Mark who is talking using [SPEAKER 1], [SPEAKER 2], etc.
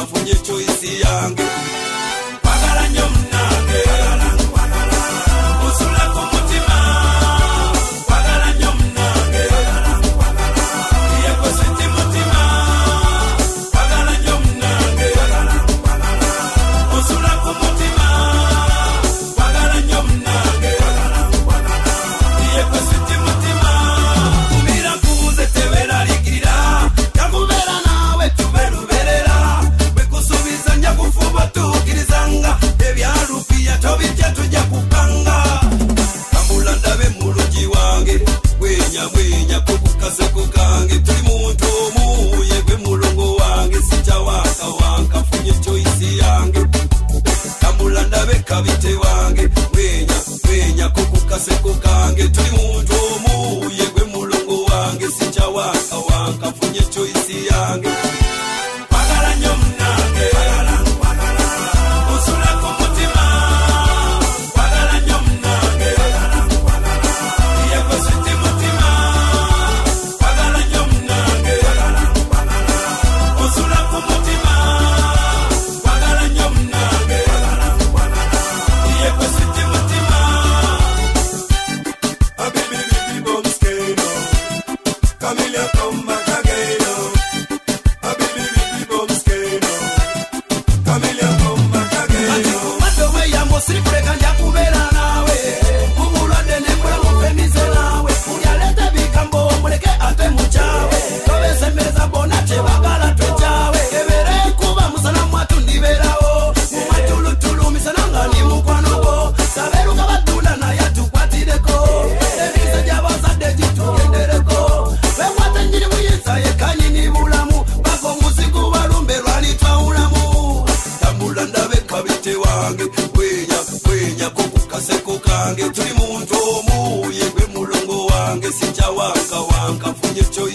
[SPEAKER 1] funye choice yange kwagala nnyo munange usula ku mutima kwagala nnyo munange yego senti mutima kwagala nnyo munange usula ku mutima kwagala nnyo munange yego senti mutima kumira kuze tebera ligirira yakubera nawe tuberuberera bekusubiza nyakufuba tukirizanga ebyalupiya tobitya tujja kupanga tambula ndabe mulungi wange bwenya kukukaze kukange tuli muntu omu yegwe mulongo wange sijawaka wanka funye choice yange tambula ndabe kabite wange bwenya kukukaze kukange tuli muntu omu yegwe mulongo wange sijawaka wanka funye choice yange kwagala nnyo munange usula ku mutima kwagala nnyo munange yego senti mutima kwagala nnyo munange usula ku mutima kwagala nnyo munange yego senti mutima abibi bom skeno Camilla come back again abibi bom skeno Camilla come back again madowe ya mosifre kanja kubera nawe kumulade nembula mufemize nawe unyalete bikambo muleke ate muchawe tobese meza bona chebagala twechawe ebere kuba musana mwatu ndiberawo mumatulutulu misananga ni mukwanogo saberuka badula na yatukwatireko ebize jabazadde jitugendereko bekwata njiri muyinza yekanyi ni bulamu bako muzigu balumbe lwalitwawulamu tambula ndabe kabite wange bwenya kukukase kukange tuli muntu omu yegwe mulongo wange sijawaka wanka funye choice